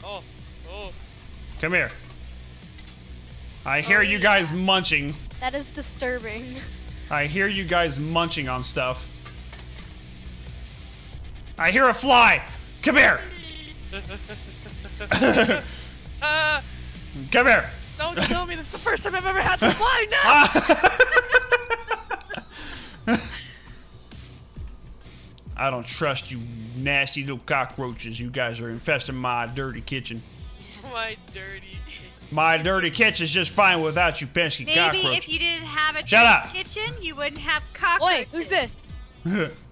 Oh. Oh. Come here. I hear you guys munching. That is disturbing. I hear you guys munching on stuff. I hear a fly. Come here. Come here. Don't kill me. This is the first time I've ever had to fly now. I don't trust you nasty little cockroaches. You guys are infesting my dirty kitchen. Mine's dirty. My dirty kitchen's just fine without you pesky cockroaches. Maybe if you didn't have a Shut up. kitchen, you wouldn't have cockroaches. Wait, who's this?